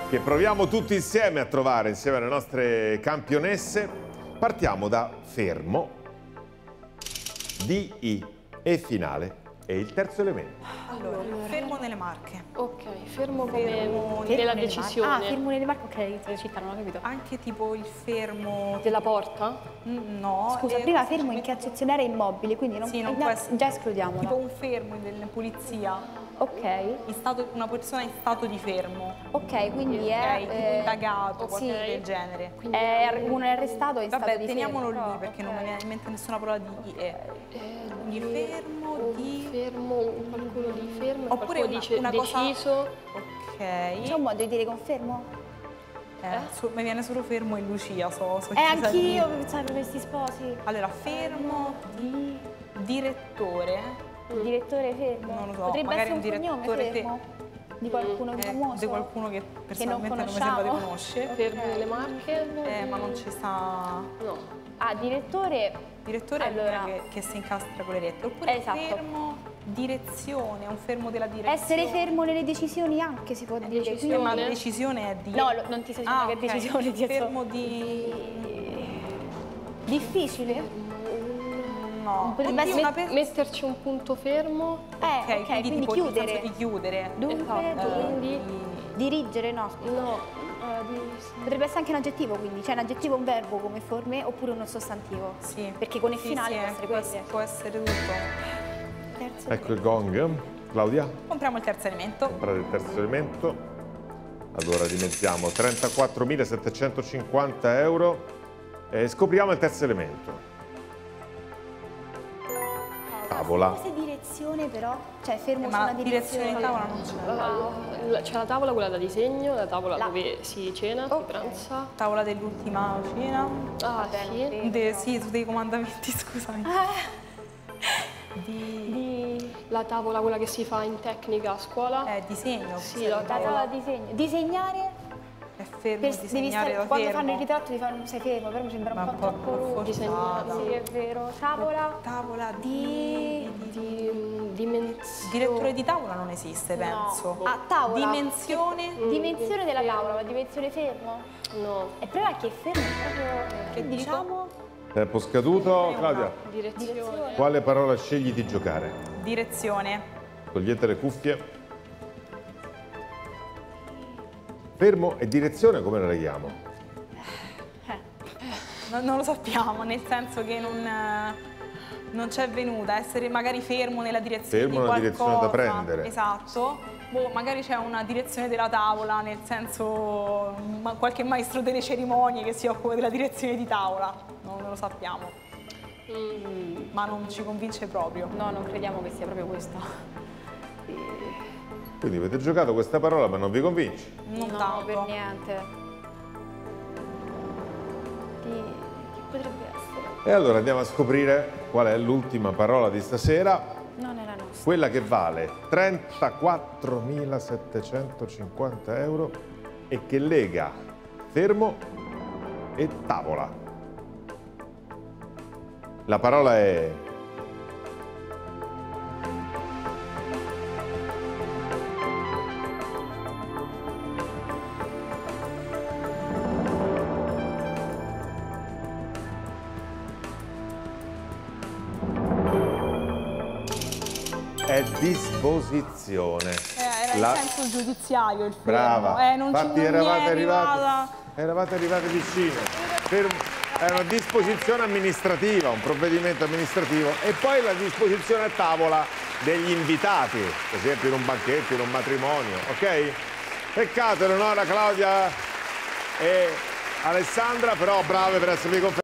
che proviamo tutti insieme a trovare insieme alle nostre campionesse. Partiamo da fermo, DI e finale e il terzo elemento. Allora, fermo nelle Marche. Ok, fermo come nella decisione. Ah, fermo nelle Marche, ok, città, non ho capito. Anche tipo il fermo Della porta? No. Scusa, prima fermo in che accezione era immobile, quindi non, Sì, non può essere. già escludiamola. Tipo un fermo della polizia. Ok. Una persona in stato di fermo. Ok, quindi Ok, è tipo indagato, qualcosa sì, del genere. uno è arrestato e in stato Vabbè, di teniamolo fermo. lì perché non mi viene in mente nessuna parola di IE. Quindi fermo, di... Fermo, qualcuno di fermo, Oppure qualcuno dice una cosa... deciso. Ok. C'è un modo di dire confermo? Mi viene solo fermo e Lucia, so Anch'io pensavo per questi sposi. Allora, fermo di direttore. Direttore fermo? Non lo so, Potrebbe magari essere un cognome direttore fermo? Di qualcuno di famoso? Di qualcuno che personalmente non mi conosciamo. sembra di conoscere. Fermo nelle Marche. Ma non ci sta... No. Ah, direttore... Direttore allora... è che si incastra con le rette. Oppure esatto. fermo direzione, un fermo della direzione. Essere fermo nelle decisioni anche si può dire. Decisione. Ma la decisione è di... No, non ti sto dicendo che ok. decisione ti Fermo di... Difficile? No. Potrebbe Oddio, essere Metterci un punto fermo. ok, quindi tipo chiudere. nel senso di chiudere. Dunque, quindi... dirigere, no. No. Potrebbe essere anche un aggettivo, quindi c'è un aggettivo, un verbo come forme oppure un sostantivo. Sì. Perché con il Sì, finale sì, può essere questo. può essere tutto. Terzo. Ecco il gong. Claudia? Compriamo il terzo elemento. Comprare il terzo elemento. Allora rimettiamo 34.750 euro e scopriamo il terzo elemento. Tavola. Forse direzione però, cioè fermo su Ma una la direzione di tavola non c'è. C'è la tavola, quella da disegno, la tavola Là. dove si cena, si Ok. pranza. Tavola dell'ultima cena. Ah, sì. Sì, su dei comandamenti, scusami. La tavola, quella che si fa in tecnica a scuola. Disegno. Sì, la la tavola disegno. Disegnare È fermo, devi disegnare da quando fermo. fanno il ritratto ti fanno sei fermo, però mi sembra Ma un po' troppo forzata. Sì, è vero. Tavola Tavola Dimensione. Direttore di tavola non esiste, penso. Ah, tavola. Dimensione. Dimensione della tavola, ma dimensione fermo? No. E però anche fermo è proprio Che diciamo Tempo scaduto. Claudia, Direzione. quale parola scegli di giocare? Direzione. Togliete le cuffie. Fermo e direzione come la leghiamo? Non lo sappiamo, nel senso che non c'è venuta. Essere magari fermo nella direzione Fermo di nella qualcosa. direzione da prendere. Esatto. Boh, magari c'è una direzione della tavola, nel senso qualche maestro delle cerimonie che si occupa della direzione di tavola. Non lo sappiamo. Ma non ci convince proprio. no, non crediamo che sia proprio questo. Quindi avete giocato questa parola ma non vi convince? Non No, tanto. per niente. Che potrebbe essere? E allora andiamo a scoprire qual è l'ultima parola di stasera, Non è la nostra. quella che vale 34.750 euro e che lega fermo e tavola. La parola è disposizione. Era in senso giudiziario il fermo. Brava. Non Infatti non mi è eravate arrivate vicine. È una disposizione amministrativa, un provvedimento amministrativo e poi la disposizione a tavola degli invitati, per esempio in un banchetto, in un matrimonio, ok? Peccato Eleonora, Claudia e Alessandra, però brave per esservi confermate.